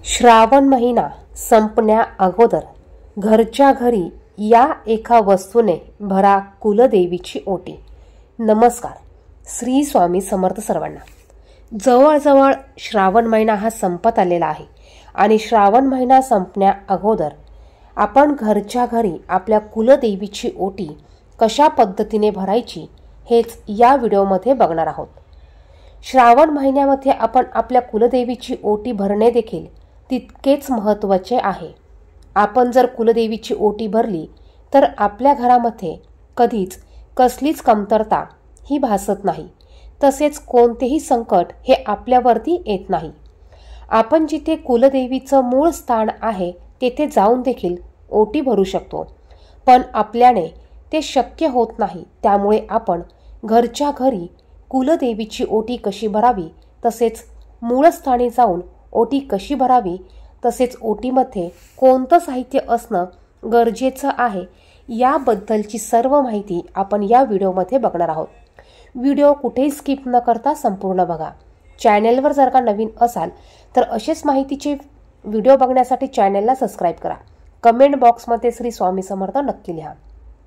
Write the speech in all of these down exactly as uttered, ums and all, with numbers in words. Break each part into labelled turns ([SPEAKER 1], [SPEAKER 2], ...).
[SPEAKER 1] श्रावण महिना संपण्या अगोदर घरच्या घरी या एका वस्तूने भरा कुलदेवीची ओटी। नमस्कार, श्री स्वामी समर्थ सर्वांना। जवळजवळ श्रावण महिना हा संपत आलेला आहे आणि श्रावण महिना संपण्या अगोदर आपण घरच्या घरी आपल्या कुलदेवीची ओटी कशा पद्धतीने भरायची हेच या व्हिडिओमध्ये बघणार आहोत। श्रावण महिन्यामध्ये आपण आपल्या कुलदेवीची ओटी भरणे देखील तितकेच महत्त्वाचे आहे। आपण जर कुलदेवीची ओटी भरली तर आपल्या घरामध्ये कधीच कसलीच कमतरता ही भासत नाही, तसेच कोणतेही संकट हे आपल्यावरती येत नाही। आपण जिथे कुलदेवीचं मूळ स्थान आहे तेथे जाऊन देखील ओटी भरू शकतो, पण आपल्याने ते शक्य होत नाही। त्यामुळे आपण घरच्या घरी कुलदेवीची ओटी कशी भरावी, तसेच मूळ स्थानी जाऊन ओटी कशी भरावी, तसेच ओटीमध्ये कोणतं साहित्य असणं गरजेचं आहे याबद्दलची सर्व माहिती आपण या व्हिडिओमध्ये बघणार आहोत। व्हिडिओ कुठेही स्किप न करता संपूर्ण बघा। चॅनेलवर जर का नवीन असाल तर असेच माहितीचे व्हिडिओ बघण्यासाठी चॅनेलला सबस्क्राईब करा। कमेंट बॉक्समध्ये श्री स्वामी समर्थ नक्की लिहा।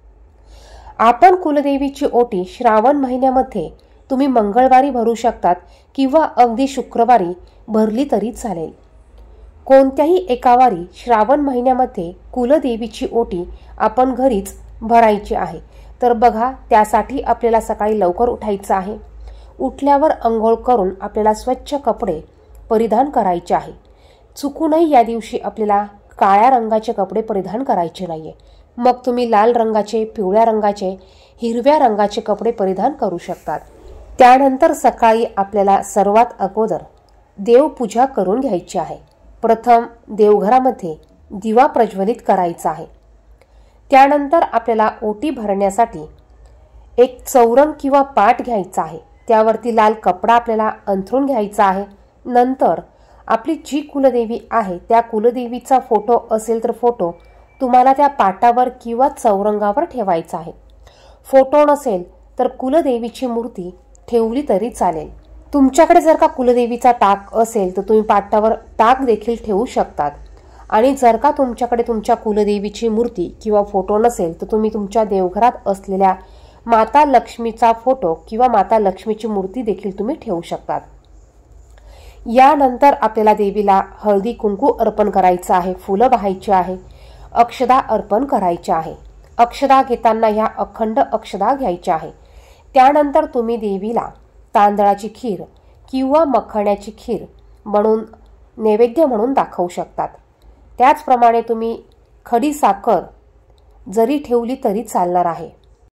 [SPEAKER 1] आपण कुलदेवीची ओटी श्रावण महिन्यामध्ये तुम्ही मंगळवारी भरू शकतात किंवा अगदी शुक्रवारी भरली तरी चालेल। कोणत्याही एका वारी श्रावण महिन्यामध्ये कुलदेवीची ओटी आपण घरीच भरायची आहे। तर बघा, त्यासाठी आपल्याला सकाळी लवकर उठायचं आहे। उठल्यावर अंघोळ करून आपल्याला स्वच्छ कपडे परिधान करायचे आहे। चुकूनही या दिवशी आपल्याला काळ्या रंगाचे कपडे परिधान करायचे नाहीये। मग तुम्ही लाल रंगाचे, पिवळ्या रंगाचे, हिरव्या रंगाचे कपडे परिधान करू शकतात। त्यानंतर सकाळी आपल्याला सर्वात अगोदर देवपूजा करून घ्यायची आहे। प्रथम देवघरामध्ये दिवा प्रज्वलित करायचा आहे। त्यानंतर आपल्याला ओटी भरण्यासाठी एक चौरंग किंवा पाट घ्यायचा आहे। त्यावरती लाल कपडा आपल्याला अंथरून घ्यायचा आहे। नंतर आपली जी कुलदेवी आहे त्या कुलदेवीचा फोटो असेल तर फोटो तुम्हाला त्या पाटावर किंवा चौरंगावर ठेवायचा आहे। फोटो नसेल तर कुलदेवीची मूर्ती ठेवली तरी चालेल। तुमच्याकडे जर का कुलदेवीचा टाक असेल तर तुम्ही पाटावर टाक देखील ठेवू शकतात। आणि जर का तुमच्याकडे तुमच्या कुलदेवीची मूर्ती किंवा फोटो नसेल तर तुम्ही तुमच्या देवघरात असलेल्या माता लक्ष्मीचा फोटो किंवा माता लक्ष्मीची मूर्ती देखील तुम्ही ठेवू शकतात। यानंतर आपल्याला देवीला हळदी कुंकू अर्पण करायचं आहे, फुलं वाहायची आहे, अक्षदा अर्पण करायची आहे। अक्षदा घेताना ह्या अखंड अक्षदा घ्यायच्या आहे। त्यानंतर तुम्ही देवीला तांदळाची खीर किंवा मखाण्याची खीर बनवून नैवेद्य म्हणून दाखवू शकतात। त्याचप्रमाणे तुम्ही खडी साखर जरी ठेवली तरी चालणार आहे,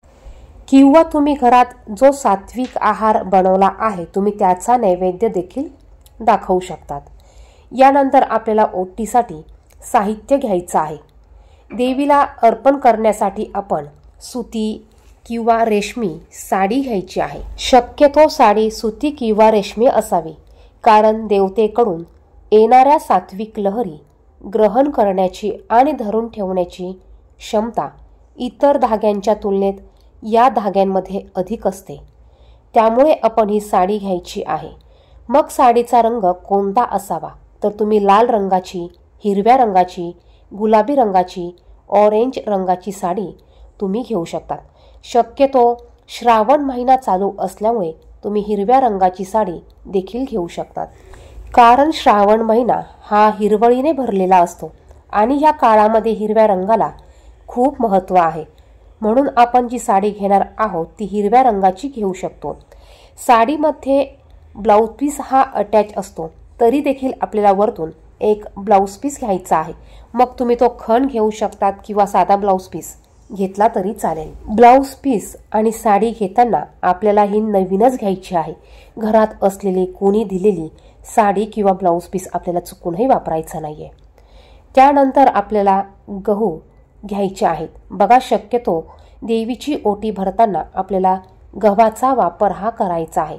[SPEAKER 1] किंवा तुम्ही घरात जो सात्विक आहार बनवला आहे तुम्ही त्याचा नैवेद्य देखील दाखवू शकतात। यानंतर आपल्याला ओटीसाठी साहित्य घ्यायचं आहे। देवीला अर्पण करण्यासाठी आपण सुती किंवा रेशमी साडी घ्यायची आहे। शक्यतो साडी सुती किंवा रेशमी असावी, कारण देवतेकडून येणाऱ्या सात्विक लहरी ग्रहण करण्याची आणि धरून ठेवण्याची क्षमता इतर धाग्यांच्या तुलनेत या धाग्यांमध्ये अधिक असते। त्यामुळे आपण ही साडी घ्यायची आहे। मग साडीचा रंग कोणता असावा तर तुम्ही लाल रंगाची, हिरव्या रंगाची, गुलाबी रंगाची, ऑरेंज रंगाची साडी तुम्ही घेऊ शकतात। शक्यतो श्रावण महिना चालू असल्यामुळे तुम्ही हिरव्या रंगाची साडी देखील घेऊ शकतात, कारण श्रावण महिना हा हिरवळीने भरलेला असतो आणि या काळामध्ये हिरव्या रंगाला खूप महत्त्व आहे। म्हणून आपण जी साडी घेणार आहोत ती हिरव्या रंगाची घेऊ शकतो। साडीमध्ये ब्लाऊज पीस हा अटॅच असतो, तरी देखील आपल्याला वरतून एक ब्लाऊज पीस घ्यायचा आहे। मग तुम्ही तो खण घेऊ शकतात किंवा साधा ब्लाऊज पीस घेतला तरी चालेल। ब्लाऊज पीस आणि साडी घेताना आपल्याला ही नवीनच घ्यायची आहे। घरात असलेली कोणी दिलेली साडी किंवा ब्लाऊज पीस आपल्याला चुकूनही वापरायचं नाहीये। त्यानंतर आपल्याला गहू घ्यायचे आहेत। बघा, शक्यतो देवीची ओटी भरताना आपल्याला गव्हाचा वापर हा करायचा आहे।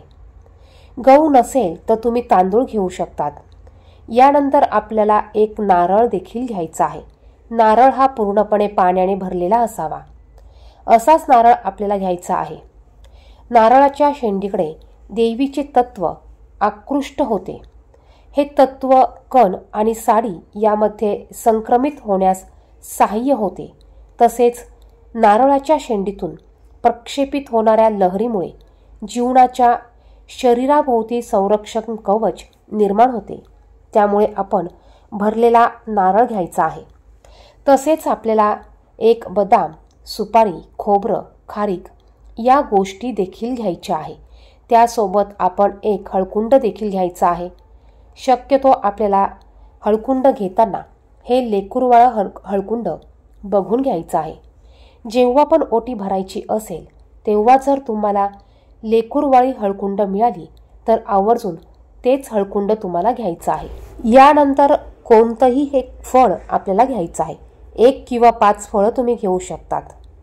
[SPEAKER 1] गहू नसेल तर तुम्ही तांदूळ घेऊ शकतात। यानंतर आपल्याला एक नारळ देखील घ्यायचा आहे। नारळ हा पूर्णपणे पाण्याने भरलेला असावा, असाच नारळ आपल्याला घ्यायचा आहे। नारळाच्या शेंडीकडे देवीचे तत्व आकृष्ट होते। हे तत्व कण आणि साडी यामध्ये संक्रमित होण्यास सहाय्य होते. तसेच नारळाच्या शेंडीतून प्रक्षेपित होणाऱ्या लहरीमुळे जीवनाच्या शरीराभोवती संरक्षण कवच निर्माण होते. त्यामुळे आपण भरलेला नारळ घ्यायचा आहे. तसेच आपल्याला एक बदाम, सुपारी, खोबरं, खारीक या गोष्टी देखील घ्यायच्या आहे. त्यासोबत आपण एक हळकुंड देखील घ्यायचा आहे. शक्यतो आपल्याला हळकुंड घेताना हे लेकूरवाळं हळ हळकुंड बघून घ्यायचं आहे. जेव्हा पण ओटी भरायची असेल तेव्हा जर तुम्हाला लेकूरवाळी हळकुंड मिळाली तर आवर्जून तेच हळकुंड तुम्हाला घ्यायचं आहे. यानंतर कोणतंही एक फळ आपल्याला घ्यायचं आहे. एक किंवा पाच फळं तुम्ही घेऊ शकतात.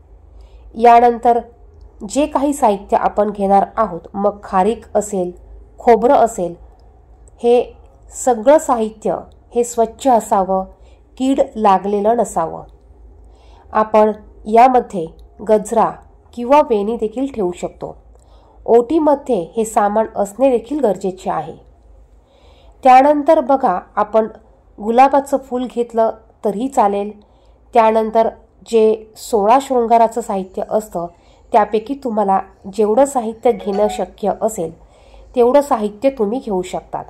[SPEAKER 1] यानंतर जे काही साहित्य आपण घेणार आहोत, मग खारीक असेल, खोबरं असेल, हे सगळं साहित्य हे स्वच्छ असावं, कीड लागलेलं नसावं. आपण यामध्ये गजरा किंवा वेणी देखील ठेवू शकतो. ओटीमध्ये हे सामान असणे देखील गरजेचे आहे. त्यानंतर बघा, आपण गुलाबाचं फूल घेतलं तरी चालेल. त्यानंतर जे सोळा शृंगाराचं साहित्य असतं त्यापैकी तुम्हाला जेवढं साहित्य घेणं शक्य असेल तेवढं साहित्य तुम्ही घेऊ शकतात.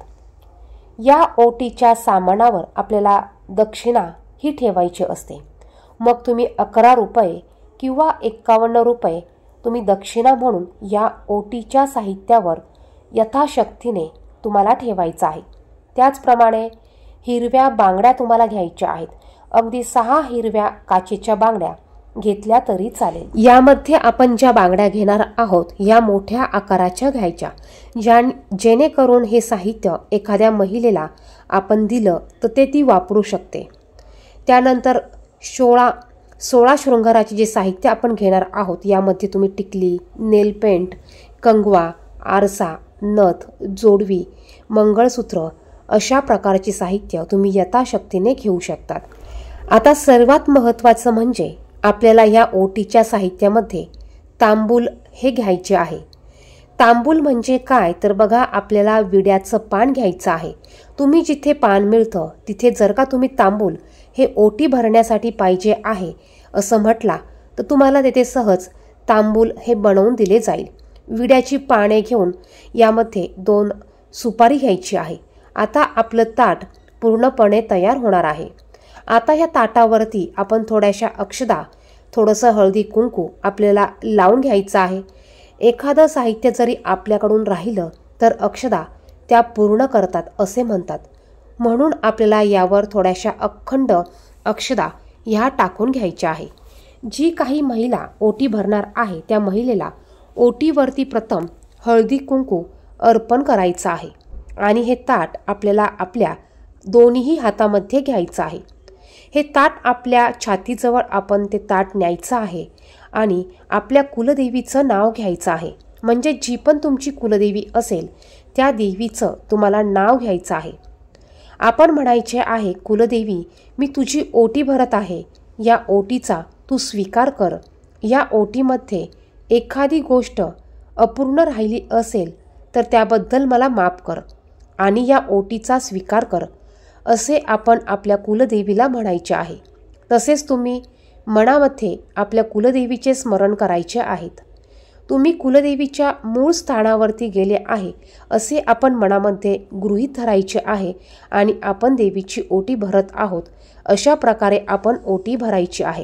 [SPEAKER 1] या ओटीच्या सामानावर आपल्याला दक्षिणा ही ठेवायची असते. मग तुम्ही अकरा रुपये किंवा एक्कावन्न रुपये तुम्ही दक्षिणा म्हणून या ओटीच्या साहित्यावर यथाशक्तीने तुम्हाला ठेवायचं आहे. त्याचप्रमाणे हिरव्या बांगड्या तुम्हाला घ्यायच्या आहेत. अगदी सहा हिरव्या काचेच्या बांगड्या घेतल्या तरी चालेल. यामध्ये आपण ज्या बांगड्या घेणार आहोत या मोठ्या आकाराच्या घ्यायच्या, ज्या जेणेकरून हे साहित्य एखाद्या महिलेला आपण दिलं तर ते ती वापरू शकते. त्यानंतर सोळा सोळा शृंगाराचे जे साहित्य आपण घेणार आहोत यामध्ये तुम्ही टिकली, नेलपेंट, कंगवा, आरसा, नथ, जोडवी, मंगळसूत्र अशा प्रकारचे साहित्य तुम्ही यथाशक्तीने घेऊ शकतात. आता सर्वात महत्त्वाचं म्हणजे आपल्याला या ओटीच्या साहित्यामध्ये तांबूल हे घ्यायचे आहे. तांबूल म्हणजे काय तर बघा, आपल्याला विड्याचं पान घ्यायचं आहे. तुम्ही जिथे पान मिळतं तिथे जर का तुम्ही तांबूल हे ओटी भरण्यासाठी पाहिजे आहे असं म्हटला तर तुम्हाला तेथे सहज तांबूल हे बनवून दिले जाईल. विड्याची पाने घेऊन यामध्ये दोन सुपारी घ्यायची आहे. आता आपलं ताट पूर्णपणे तयार होणार आहे. आता या ताटावरती आपण थोड्याशा अक्षदा, थोडंसं हळदी कुंकू आपल्याला लावून घ्यायचं आहे. एखादं साहित्य जरी आपल्याकडून राहिलं तर अक्षदा त्या पूर्ण करतात असे म्हणतात. म्हणून आपल्याला यावर थोड्याशा अखंड अक्षदा ह्या टाकून घ्यायच्या आहे. जी काही महिला ओटी भरणार आहे त्या महिलेला ओटीवरती प्रथम हळदी कुंकू अर्पण करायचं आहे आणि हे ताट आपल्याला आपल्या दोन्ही हातामध्ये घ्यायचं आहे. हे ताट आपल्या छातीजवळ आपण ते ताट न्यायचं आहे आणि आपल्या कुलदेवीचं नाव घ्यायचं आहे. म्हणजे जी पण तुमची कुलदेवी असेल त्या देवीचं तुम्हाला नाव घ्यायचं आहे. आपण म्हणायचे आहे, कुलदेवी मी तुझी ओटी भरत आहे, या ओटीचा तू स्वीकार कर. या ओटीमध्ये एखादी गोष्ट अपूर्ण राहिली असेल तर त्याबद्दल मला माफ कर आणि या ओटीचा स्वीकार कर असे आपण आपल्या कुलदेवीला म्हणायचे आहे. तसेच तुम्ही मनामध्ये आपल्या कुलदेवीचे स्मरण करायचे आहेत. तुम्ही कुलदेवीच्या मूळ स्थानावरती गेले आहे असे आपण मनामध्ये गृहीत धरायचे आहे आणि आपण देवीची ओटी भरत आहोत अशा प्रकारे आपण ओटी भरायची आहे.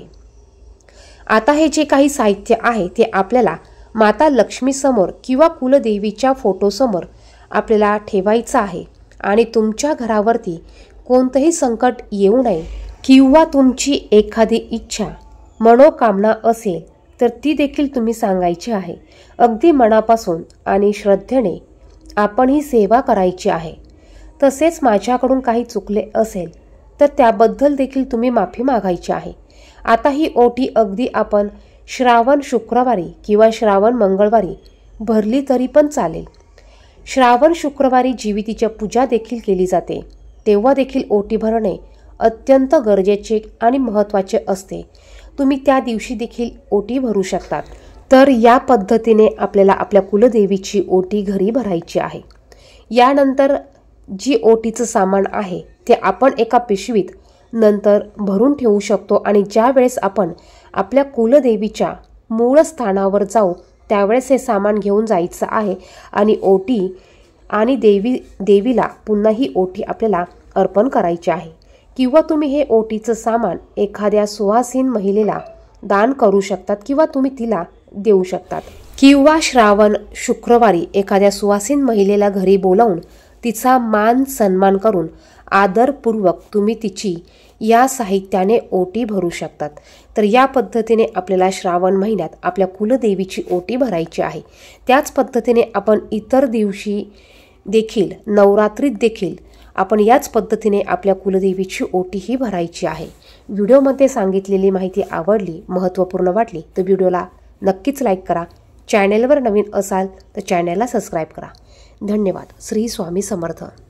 [SPEAKER 1] आता हे जे काही साहित्य आहे ते आपल्याला माता लक्ष्मी समोर किंवा कुलदेवीच्या फोटोसमोर आपल्याला ठेवायचं आहे आणि तुमच्या घरावरती कोणतंही संकट येऊ नये किंवा तुमची एखादी इच्छा मनोकामना असेल तर ती देखील तुम्ही सांगायची आहे. अगदी मनापासून आणि श्रद्धेने आपण ही सेवा करायची आहे. तसेच माझ्याकडून काही चुकले असेल तर त्याबद्दल देखील तुम्ही माफी मागायची आहे. आता ही ओटी अगदी आपण श्रावण शुक्रवारी किंवा श्रावण मंगळवारी भरली तरी पण चालेल. श्रावण शुक्रवारी जीवितीची पूजा देखील केली जाते. तेव्हा देखील ओटी भरणे अत्यंत गरजेचे आणि महत्त्वाचे असते. तुम्ही त्या दिवशी देखील ओटी भरू शकतात. तर या पद्धतीने आपल्याला आपल्या कुलदेवीची ओटी घरी भरायची आहे. यानंतर जी ओटीचं सामान आहे ते आपण एका पिशवीत नंतर भरून ठेवू शकतो आणि ज्या वेळेस आपण आपल्या कुलदेवीच्या मूळ स्थानावर जाऊ त्यावेळेस हे सामान घेऊन जायचं आहे आणि ओटी आणि देवी देवीला पुन्हा ही ओटी आपल्याला अर्पण करायची आहे। किंवा तुम्ही हे ओटीचं सामान एखाद्या सुवासीन महिलेला दान करू शकतात किंवा तुम्ही तिला देऊ शकतात। किंवा श्रावण शुक्रवारी एखाद्या सुवासीन महिलेला घरी बोलावून तिचा मान सन्मान करून आदरपूर्वक तुम्ही तिची या साहित्याने ओटी भरू शकतात। तर या पद्धतीने आपल्याला श्रावण महिन्यात आपल्या कुलदेवीची ओटी भरायची आहे। त्याच पद्धतीने आपण इतर दिवशी देखील नवरात्रीत देखील आपण याच पद्धतीने आपल्या कुलदेवीची ओटी ही भरायची आहे। व्हिडिओमध्ये सांगितलेली माहिती आवडली, महत्त्वपूर्ण वाटली तर व्हिडिओला नक्कीच लाईक करा। चॅनेलवर नवीन असाल तर चॅनेलला सबस्क्राईब करा। धन्यवाद। श्री स्वामी समर्थ।